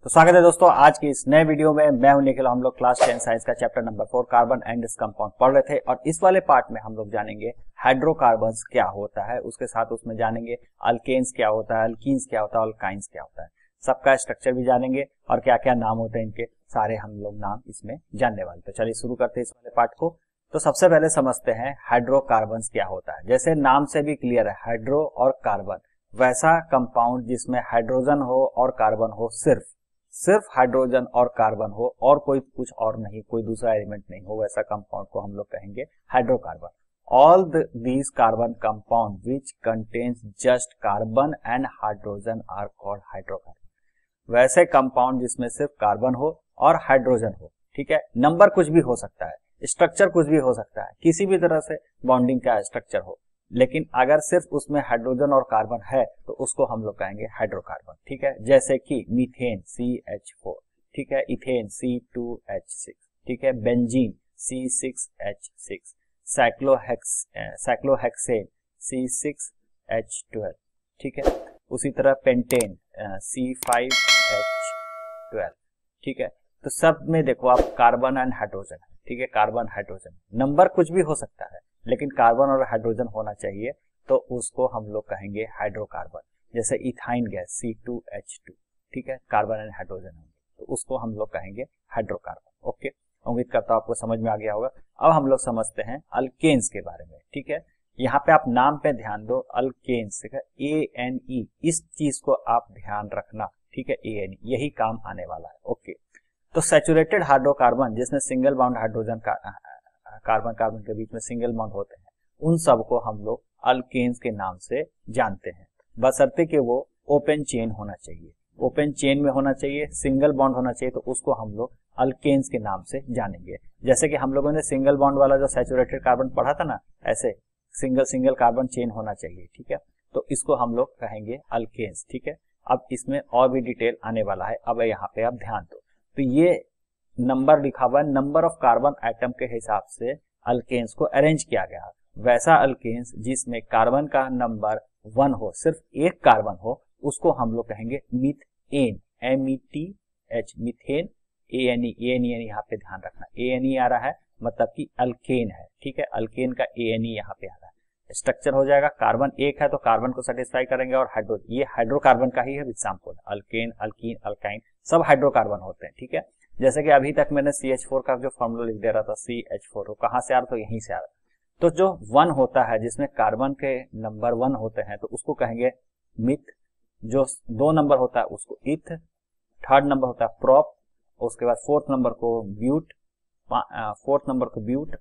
तो स्वागत है दोस्तों आज की इस नए वीडियो में। मैं हूं निखिल। हम लोग क्लास 10 साइंस का chapter number 4 carbon and its compound पढ़ रहे थे और इस वाले पार्ट में हम लोग जानेंगे हाइड्रोकार्बन्स क्या होता है, उसके साथ उसमें जानेंगे अल्केन्स क्या होता है, अल्कीन्स क्या होता है, अल्काइंस क्या होता है, सबका स्ट्रक्चर भी जानेंगे और क्या क्या नाम होते हैं इनके, सारे हम लोग नाम इसमें जानने वाले। तो चलिए शुरू करते हैं इस वाले पार्ट को। तो सबसे पहले समझते हैं हाइड्रोकार्बन्स क्या होता है। जैसे नाम से भी क्लियर है, हाइड्रो और कार्बन, वैसा कंपाउंड जिसमें हाइड्रोजन हो और कार्बन हो, सिर्फ हाइड्रोजन और कार्बन हो और कोई कुछ और नहीं, कोई दूसरा एलिमेंट नहीं हो, वैसा कंपाउंड को हम लोग कहेंगे hydrocarbon. All these carbon compound which contains just carbon and hydrogen are called hydrocarbon. वैसे कंपाउंड जिसमें सिर्फ कार्बन हो और हाइड्रोजन हो, ठीक है। नंबर कुछ भी हो सकता है, स्ट्रक्चर कुछ भी हो सकता है, किसी भी तरह से बॉन्डिंग का स्ट्रक्चर हो, लेकिन अगर सिर्फ उसमें हाइड्रोजन और कार्बन है तो उसको हम लोग कहेंगे हाइड्रोकार्बन, ठीक है। जैसे कि मीथेन CH4, ठीक है, इथेन C2H6, ठीक है, बेंजीन C6H6, साइक्लोहेक्सेन C6H12, ठीक है। उसी तरह पेंटेन C5H12, ठीक है। तो सब में देखो आप कार्बन एंड हाइड्रोजन है, ठीक है, कार्बन हाइड्रोजन। नंबर कुछ भी हो सकता है लेकिन कार्बन और हाइड्रोजन होना चाहिए, तो उसको हम लोग कहेंगे हाइड्रोकार्बन। जैसे इथाइन गैस C2H2, ठीक है, कार्बन एंड हाइड्रोजन होंगे, तो उसको हम लोग कहेंगे हाइड्रोकार्बन। ओके, उम्मीद करता हूं आपको समझ में आ गया होगा। अब हम लोग समझते हैं अल्केन्स के बारे में, ठीक है। यहाँ पे आप नाम पे ध्यान दो, अल्केन्स, ANE, इस चीज को आप ध्यान रखना, ठीक है, ANE, यही काम आने वाला है। ओके, तो सैचुरेटेड हाइड्रोकार्बन जिसमें सिंगल बॉन्ड हाइड्रोजन का कार्बन कार्बन के बीच में सिंगल बॉन्ड होते हैं, उन सब को हम लोग अल्केन्स के नाम से जानते हैं, बशर्ते कि वो ओपन चेन होना चाहिए। ओपन चेन में होना चाहिए, सिंगल बॉन्ड होना चाहिए, तो उसको हम लोग अल्केन्स के नाम से जानेंगे। जैसे कि हम लोगों ने सिंगल बॉन्ड वाला जो सैचुरेटेड कार्बन पढ़ा था ना, ऐसे सिंगल कार्बन चेन होना चाहिए, ठीक है, तो इसको हम लोग कहेंगे अल्केन्स, ठीक है। अब इसमें और भी डिटेल आने वाला है, अब यहाँ पे आप ध्यान दो। तो ये नंबर लिखा हुआ है, नंबर ऑफ कार्बन एटम के हिसाब से अल्केन्स को अरेंज किया गया। वैसा अल्केन्स जिसमें कार्बन का नंबर 1 हो, सिर्फ एक कार्बन हो, उसको हम लोग कहेंगे मीथेन, METH, मीथेन। ANE यहाँ पे ध्यान रखना, ANE आ रहा है मतलब कि अल्केन है, ठीक है, अल्केन का ANE यहाँ पे आ रहा है। स्ट्रक्चर हो जाएगा, कार्बन एक है तो कार्बन को सेटिस्फाई करेंगे और हाइड्रोजन, ये हाइड्रोकार्बन का ही है एग्जाम्पल। अल्केन, अल्कीन, अल्काइन सब हाइड्रोकार्बन होते हैं, ठीक है। जैसे कि अभी तक मैंने CH4 का जो फॉर्मूला लिख दे रहा था, CH4 वो कहां से आ रहा, तो यहीं से आ रहा। तो जो 1 होता है जिसमें कार्बन के नंबर 1 होते हैं, तो उसको कहेंगे मिथ। जो 2 नंबर होता है उसको इथ, 3rd नंबर होता है प्रोप, उसके बाद 4th नंबर को ब्यूट, 4th नंबर को ब्यूट,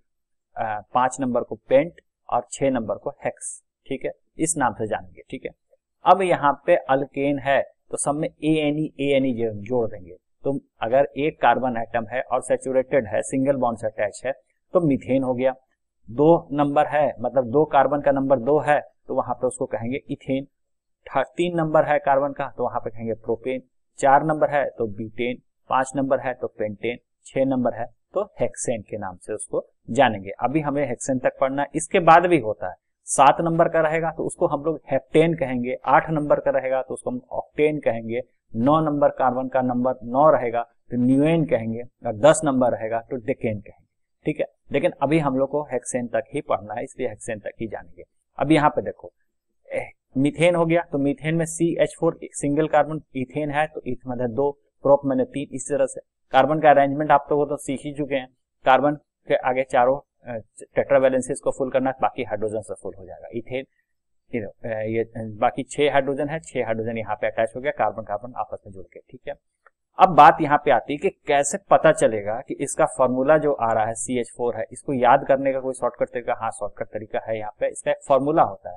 5 नंबर को पेंट और 6 नंबर को हेक्स, ठीक है, इस नाम से जानेंगे, ठीक है। अब यहाँ पे अल्केन है तो सब में ANE जोड़ देंगे। तो अगर एक कार्बन एटम है और सैचुरेटेड है, सिंगल बॉन्ड से अटैच है, तो मीथेन हो गया। 2 नंबर है मतलब 2 कार्बन का नंबर 2 है, तो वहां पे उसको कहेंगे इथेन। 3 नंबर है कार्बन का, तो वहां पे कहेंगे प्रोपेन। 4 नंबर है तो ब्यूटेन, 5 नंबर है तो पेंटेन, 6 नंबर है तो हेक्सेन के नाम से उसको जानेंगे। अभी हमें हेक्सेन तक पढ़ना है, इसके बाद भी होता है। 7 नंबर का रहेगा तो उसको हम लोग हेप्टेन कहेंगे, 8 नंबर का रहेगा तो उसको हम ऑक्टेन कहेंगे, 9 नंबर कार्बन का नंबर 9 रहेगा तो न्यूएन कहेंगे, और 10 नंबर रहेगा तो डेकेन कहेंगे, ठीक है। लेकिन अभी हम लोग को हेक्सेन तक ही पढ़ना है, इसलिए हेक्सेन तक ही जानेंगे। अब यहाँ पे देखो, मीथेन हो गया, तो मीथेन में CH4 सिंगल कार्बन, इथेन है तो इथ मतलब 2, प्रोप मैंने 3, इस तरह से कार्बन का अरेंजमेंट आप तो सीख ही चुके हैं। कार्बन के आगे चारों टेट्रावैलेंसीज को फुल करना, बाकी हाइड्रोजन से फुल हो जाएगा। इथेन ये बाकी 6 हाइड्रोजन है, 6 हाइड्रोजन यहाँ पे अटैच हो गया, कार्बन कार्बन आपस में जुड़ के, ठीक है। अब बात यहाँ पे आती है कि कैसे पता चलेगा कि इसका फॉर्मूला जो आ रहा है CH4 है, इसको याद करने का कोई शॉर्टकट तरीका? हाँ, शॉर्टकट तरीका है। यहाँ पे इसका एक फॉर्मूला होता है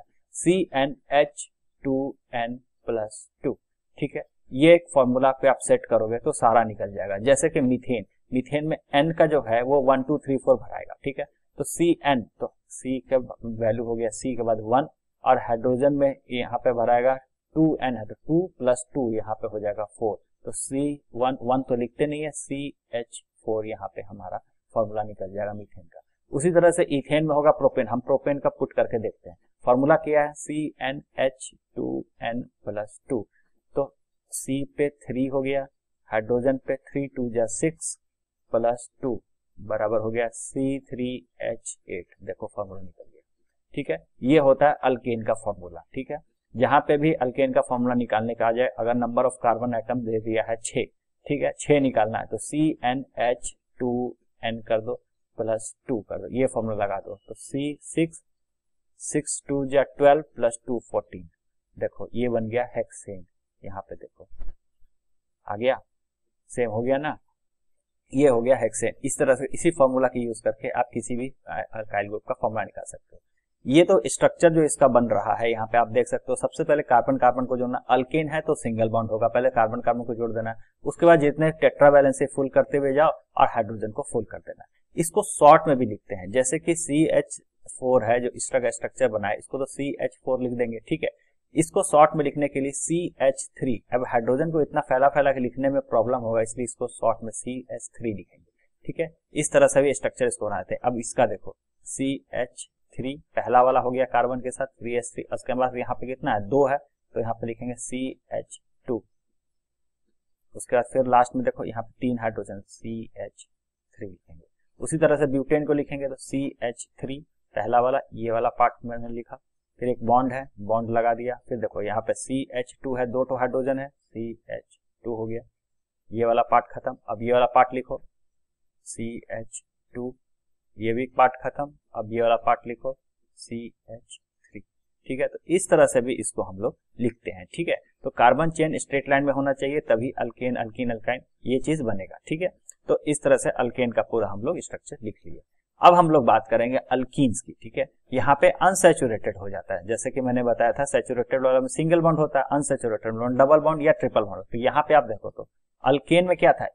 CnH2n+2, ठीक है। ये एक फॉर्मूला पे आप सेट करोगे तो सारा निकल जाएगा। जैसे कि मीथेन में n का जो है वो 1 2 3 4 भराएगा, ठीक है। तो Cn, तो C का वैल्यू हो गया, C के बाद 1, और हाइड्रोजन में यहाँ पे भराएगा 2n है तो 2 + 2 यहाँ पे हो जाएगा 4, तो C1 तो लिखते नहीं है, CH4 यहाँ पे हमारा फॉर्मूला निकल जाएगा मीथेन का। उसी तरह से इथेन में होगा प्रोपेन, हम प्रोपेन का पुट करके देखते हैं। फॉर्मूला क्या है? CnH2n+2, तो C पे 3 हो गया, हाइड्रोजन पे 3 2 जा 6 प्लस 2 बराबर हो गया C3H8। देखो फॉर्मूला निकल गया, ठीक है। ये होता है अल्केन का फॉर्मूला, ठीक है। जहां पे भी अल्केन का फॉर्मूला निकालने का आ जाए, अगर नंबर ऑफ कार्बन आइटम दे दिया है 6, ठीक है, 6 निकालना है तो CnH2n कर दो प्लस 2 कर दो, ये फॉर्मूला लगा दो तो C6 6 2 जा 12 प्लस 2 14। देखो ये बन गया हेक्सेन। यहाँ पे देखो आ गया, सेम हो गया ना, ये हो गया हेक्सेन। इस तरह से इसी फॉर्मूला की यूज करके आप किसी भी अल्काइल ग्रुप का फॉर्मूला निकाल सकते हो। ये तो स्ट्रक्चर जो इसका बन रहा है यहाँ पे आप देख सकते हो। सबसे पहले कार्बन कार्बन को जोड़ना, अल्केन है तो सिंगल बॉन्ड होगा, पहले कार्बन कार्बन को जोड़ देना है, उसके बाद जितने टेट्रावैलेंस से फुल करते हुए जाओ और हाइड्रोजन को फुल कर देना है। इसको शॉर्ट में भी लिखते हैं, जैसे कि CH4 है जो इस तरह का स्ट्रक्चर बना है, इसको तो CH4 लिख देंगे, ठीक है। इसको शॉर्ट में लिखने के लिए CH3, अब हाइड्रोजन को इतना फैला फैला के लिखने में प्रॉब्लम होगा, इसलिए इसको शॉर्ट में CH3 लिखेंगे, ठीक है। इस तरह से भी स्ट्रक्चर इसको बनाते हैं। अब इसका देखो CH3 पहला वाला हो गया कार्बन के साथ 3H3, उसके बाद यहाँ पे कितना है 2 है तो यहाँ पे लिखेंगे CH2। उसके बाद फिर लास्ट में देखो यहाँ पे 3 हाइड्रोजन CH3 लिखेंगे। उसी तरह से ब्यूटेन को लिखेंगे तो CH3 पहला वाला, ये वाला पार्ट मैंने लिखा, फिर एक बॉन्ड है, बॉन्ड लगा दिया, फिर देखो यहाँ पे CH2 है, 2 हाइड्रोजन है, CH2 हो गया, ये वाला पार्ट खत्म। अब ये वाला पार्ट लिखो CH2, ये भी पार्ट खत्म, अब ये वाला पार्ट लिखो CH3, ठीक है। तो इस तरह से भी इसको हम लोग लिखते हैं, ठीक है। तो कार्बन चेन स्ट्रेट लाइन में होना चाहिए, तभी अल्केन अल्कीन अल्काइन ये चीज बनेगा, ठीक है। तो इस तरह से अल्केन का पूरा हम लोग स्ट्रक्चर लिख लिए। अब हम लोग बात करेंगे अल्कीन्स की, ठीक है। यहाँ पे अनसैचुरेटेड हो जाता है, जैसे कि मैंने बताया था सैचुरेटेड वाला में सिंगल बॉन्ड होता है, अनसैचुरेटेड में डबल बॉन्ड या ट्रिपल बॉन्ड। तो यहाँ पे आप देखो तो अल्केन में क्या था,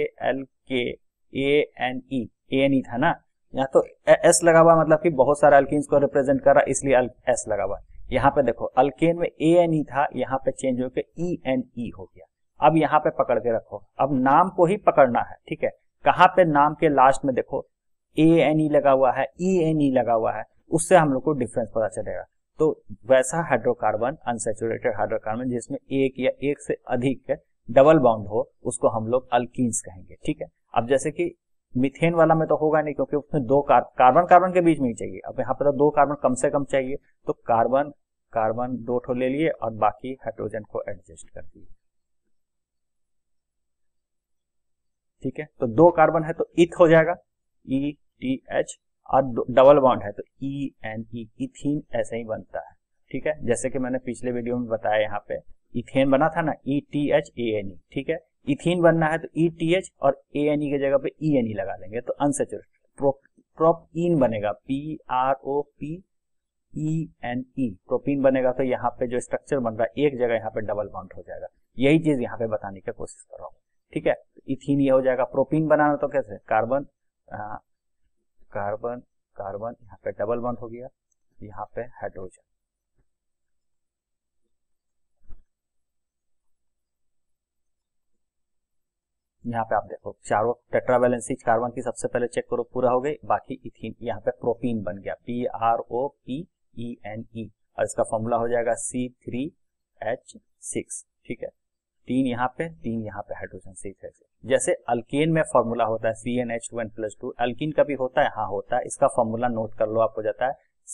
ALKANE था ना, यहाँ तो S लगा हुआ, मतलब कि बहुत सारे अल्कीन्स को रिप्रेजेंट कर रहा, इसलिए S लगा हुआ। यहाँ पे देखो अल्केन में ANE था, यहाँ पे चेंज होकर ENE हो गया। अब यहाँ पे पकड़ के रखो, अब नाम को ही पकड़ना है, ठीक है। कहाँ पे नाम के लास्ट में देखो ANE लगा हुआ है, ENE लगा हुआ है, उससे हम लोग को डिफरेंस पता चलेगा। तो वैसा हाइड्रोकार्बन, अनसैचुरेटेड हाइड्रोकार्बन जिसमें एक या एक से अधिक डबल बॉन्ड हो, उसको हम लोग अल्कीन्स कहेंगे, ठीक है। अब जैसे कि मीथेन वाला में तो होगा नहीं, क्योंकि उसमें 2 कार्बन कार्बन के बीच में ही चाहिए। अब यहाँ पे तो 2 कार्बन कम से कम चाहिए, तो कार्बन कार्बन 2 ठो ले लिए और बाकी हाइड्रोजन को एडजस्ट कर दिए, ठीक है। तो 2 कार्बन है तो इथ हो जाएगा ETH, और डबल बॉन्ड है तो ENE, इथीन ऐसे ही बनता है, ठीक है। जैसे कि मैंने पिछले वीडियो में बताया, यहाँ पे इथेन बना था ना ETHANE, ठीक है। इथीन बनना है तो ETH और ANE की जगह पे ENE लगा लेंगे, तो अनसैचुरेटेड प्रोपीन बनेगा PROPENE, प्रोपीन बनेगा। तो यहाँ पे जो स्ट्रक्चर बन रहा है एक जगह यहाँ पे डबल बॉन्ड हो जाएगा, यही चीज यहाँ पे बताने की कोशिश कर रहा हूँ, ठीक है। इथीन ये हो जाएगा। प्रोपीन बनाना तो कैसे, कार्बन कार्बन कार्बन, यहाँ पे डबल बॉन्ड हो गया, यहाँ पे हाइड्रोजन, यहाँ पे आप देखो चारों टेट्रावैलेंसी कार्बन की सबसे पहले चेक करो, पूरा हो गई, बाकी इथीन, यहाँ पे प्रोपीन बन गया PROPENE, और इसका फॉर्मूला हो जाएगा C3H6, ठीक है। 3 यहाँ पे, 3 यहाँ पे हाइड्रोजन C3H6। जैसे अल्केन में फॉर्मूला होता है CnH2n+2, अल्कीन का भी होता है, हाँ होता है। इसका फॉर्मूला नोट कर लो, आपको जाता है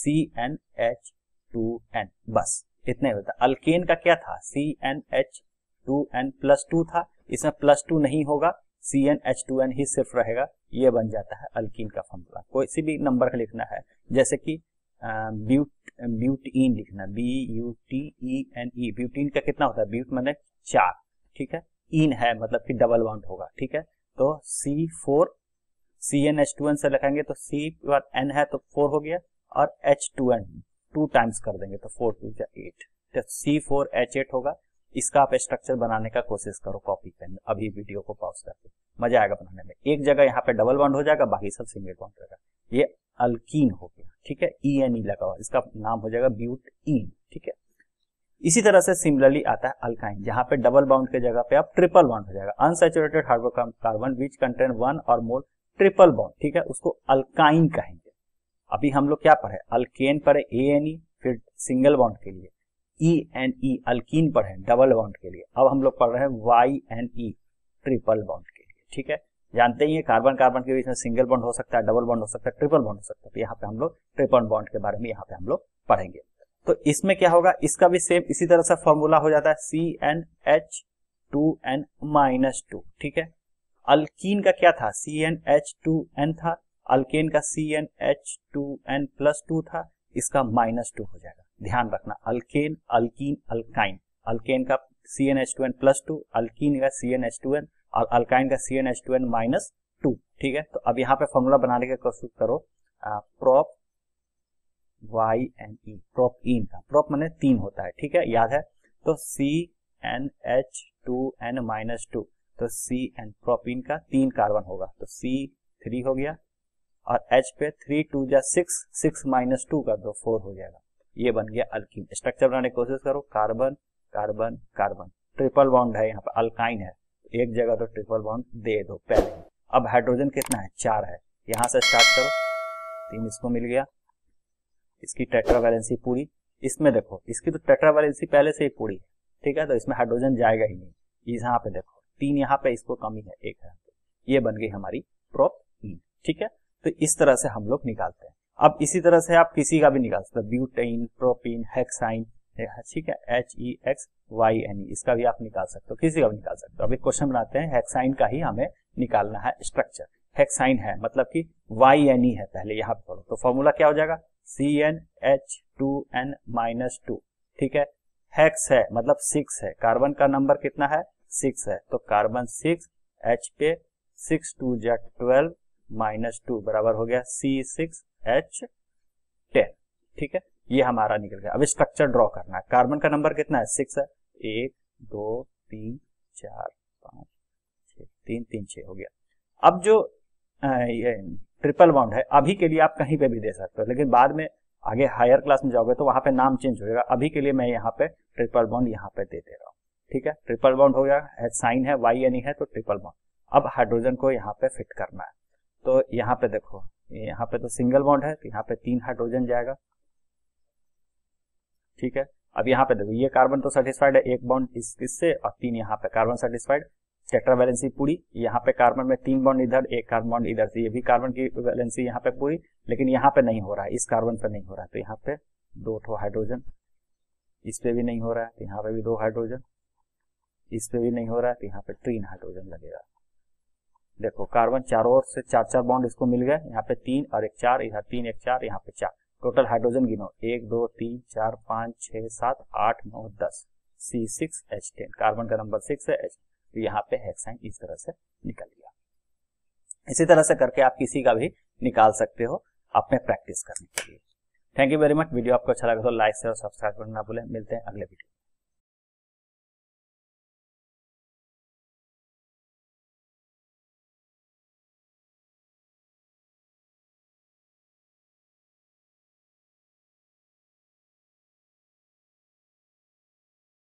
CnH2n, बस इतना ही होता है। अल्केन का क्या था, CnH2n+2 था, इसमें +2 नहीं होगा, CnH2n ही सिर्फ रहेगा, ये बन जाता है अल्कीन का फॉर्मूला। कोई सी भी नंबर का लिखना है, जैसे कि ब्यूटीन लिखना, BUTENE, ब्यूटीन का कितना होता है, ब्यूट मैंने 4, ठीक है, इन है मतलब कि डबल बॉन्ड होगा, ठीक है। तो C4 CnH2n से लिखेंगे तो C और N है तो 4 हो गया, और H2n 2 टाइम्स कर देंगे तो 4 2 8, तो C4H8 होगा। इसका आप स्ट्रक्चर बनाने का कोशिश करो कॉपी पेन, अभी वीडियो को पॉज करके, मजा आएगा बनाने में। एक जगह यहाँ पे डबल बॉन्ड हो जाएगा, बाकी सब सिंगल बॉन्ड रहेगा। ये अल्कीन हो गया, ठीक है, ENE लगा हुआ, इसका नाम हो जाएगा ब्यूटीन, ठीक है। इसी तरह से सिमिलरली आता है अल्काइन, जहां पे डबल बॉन्ड के जगह पे आप ट्रिपल बॉन्ड हो जाएगा। अनसैचुरेटेड हाइड्रोकार्बन विच कंटेन 1 और मोर ट्रिपल बॉन्ड, ठीक है, उसको अल्काइन कहेंगे। अभी हम लोग क्या पढ़े, अल्केन पढ़े ANE, फिर सिंगल बॉन्ड के लिए ENE, अल्कीन पढ़े डबल बॉन्ड के लिए। अब हम लोग पढ़ रहे हैं YNE, ट्रिपल बॉन्ड के लिए। ठीक है, जानते ही है कार्बन कार्बन के बीच में सिंगल बॉन्ड हो सकता है, डबल बॉन्ड हो सकता है, ट्रिपल बॉन्ड हो सकता है। तो यहाँ पे हम लोग ट्रिपल बॉन्ड के बारे में यहाँ पे हम लोग पढ़ेंगे। तो इसमें क्या होगा, इसका भी सेम इसी तरह से फॉर्मूला हो जाता है CnH2n-2। ठीक है, अल्कीन का क्या था, CnH2n था, अल्केन का CnH2n+2 था, इसका -2 हो जाएगा। ध्यान रखना, अल्केन, अल्कीन, अल्काइन, अल्केन का CnH2n+2, अल्कीन का CnH2n और अल्काइन का CnH2n-2। ठीक है, तो अब यहाँ पे फॉर्मूला बनाने की कोशिश करो, प्रोप YNE, प्रोपीन का, प्रोप माने 3 होता है। ठीक है, याद है, तो CnH2n-2, तो CN प्रोपीन का 3 कार्बन होगा, तो C3 हो गया, और H पे 3 2 जा 6, 6 - 2 कर दो 4 हो जाएगा। ये बन गया अल्कीन। स्ट्रक्चर बनाने की कोशिश करो, carbon carbon carbon, triple bond है, यहाँ पे अल्काइन है, एक जगह तो ट्रिपल बॉन्ड दे दो पहले ही। अब हाइड्रोजन कितना है, 4 है, यहां से स्टार्ट करो, 3 इसको मिल गया, इसकी टेट्रावैलेंसी पूरी। इसमें देखो, इसकी तो टेट्रावैलेंसी पहले से ही पूरी है। ठीक है, तो इसमें हाइड्रोजन जाएगा ही नहीं। यहाँ पे देखो 3 यहाँ पे, इसको कमी है 1 है, ये बन गई हमारी प्रोपीन। ठीक है, तो इस तरह से हम लोग निकालते हैं। अब इसी तरह से आप किसी का भी निकाल सकते हो, ब्यूटेन, प्रोपीन, हेक्साइन, ठीक है, HEXYNE, इसका भी आप निकाल सकते हो, किसी का भी निकाल सकते हो। अभी क्वेश्चन बनाते हैं, हेक्साइन का ही हमें निकालना है स्ट्रक्चर। हेक्साइन है मतलब कि YNE है, पहले यहाँ पे पढ़ो, तो फॉर्मूला क्या हो जाएगा, CnH2n-2। ठीक है, हेक्स है मतलब 6 है, कार्बन का नंबर कितना है, 6 है, तो कार्बन 6, H पे 6 2 जा 12 -2 बराबर हो गया C6H10। ठीक है, ये हमारा निकल गया। अब स्ट्रक्चर ड्रॉ करना है, कार्बन का नंबर कितना है, 6 है, 1 2 3 4 5 6, 3 3 6 हो गया। अब जो ये ट्रिपल बॉन्ड है, अभी के लिए आप कहीं पे भी दे सकते हो, लेकिन बाद में आगे हायर क्लास में जाओगे तो वहां पे नाम चेंज हो जाएगा। अभी के लिए मैं यहाँ पे ट्रिपल बॉन्ड यहाँ पे दे रहा हूँ। ठीक है, ट्रिपल बॉन्ड हो गया, साइन है, YNE है, तो ट्रिपल बॉन्ड। अब हाइड्रोजन को यहाँ पे फिट करना है, तो यहाँ पे देखो, यहाँ पे तो सिंगल बॉन्ड है, तो यहाँ पे 3 हाइड्रोजन जाएगा। ठीक है, अब यहाँ पे देखो, ये कार्बन तो सेटिस्फाइड है, एक बॉन्ड इससे और 3 यहाँ पे, कार्बन सेटिस्फाइड, टेट्रावैलेंसी पूरी। यहाँ पे कार्बन में 3 बॉन्ड इधर, एक कार्बन बॉन्ड इधर से, ये भी कार्बन की वैलेंसी यहाँ पे पूरी, लेकिन यहाँ पे नहीं हो रहा है, इस कार्बन पे नहीं हो रहा है, तो यहाँ पे 2 ठो हाइड्रोजन, इस पे भी नहीं हो रहा है, तो यहाँ पे भी 2 हाइड्रोजन, इस पे भी नहीं हो रहा है, तो यहाँ पे 3 हाइड्रोजन लगेगा। देखो, कार्बन चारों ओर से 4 बॉन्ड इसको मिल गए, यहाँ पे 3 और एक 4, इधर 3 एक 4, यहाँ पे 4, टोटल हाइड्रोजन गिनो, 1 2 3 4 5 6 7 8 9 10, C6H10, कार्बन का नंबर 6 है, H, तो यहाँ पे हेक्साइन इस तरह से निकल गया। इसी तरह से करके आप किसी का भी निकाल सकते हो अपने प्रैक्टिस करने के लिए। Thank you very much. Video आपको अच्छा लगा तो लाइक शेयर और सब्सक्राइब करना ना भूलें। मिलते हैं अगले वीडियो।